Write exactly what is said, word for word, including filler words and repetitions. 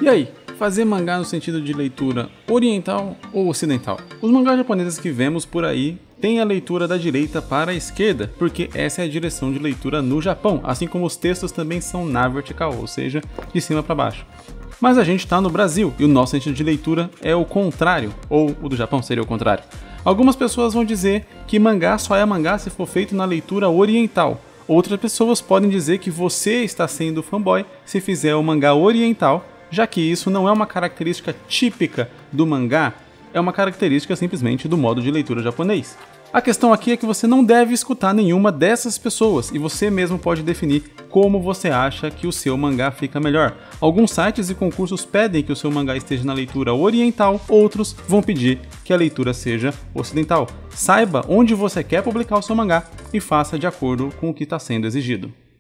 E aí, fazer mangá no sentido de leitura oriental ou ocidental? Os mangás japoneses que vemos por aí têm a leitura da direita para a esquerda, porque essa é a direção de leitura no Japão, assim como os textos também são na vertical, ou seja, de cima para baixo. Mas a gente está no Brasil e o nosso sentido de leitura é o contrário, ou o do Japão seria o contrário. Algumas pessoas vão dizer que mangá só é mangá se for feito na leitura oriental. Outras pessoas podem dizer que você está sendo fanboy se fizer o mangá oriental, já que isso não é uma característica típica do mangá, é uma característica simplesmente do modo de leitura japonês. A questão aqui é que você não deve escutar nenhuma dessas pessoas e você mesmo pode definir como você acha que o seu mangá fica melhor. Alguns sites e concursos pedem que o seu mangá esteja na leitura oriental, outros vão pedir que a leitura seja ocidental. Saiba onde você quer publicar o seu mangá e faça de acordo com o que está sendo exigido.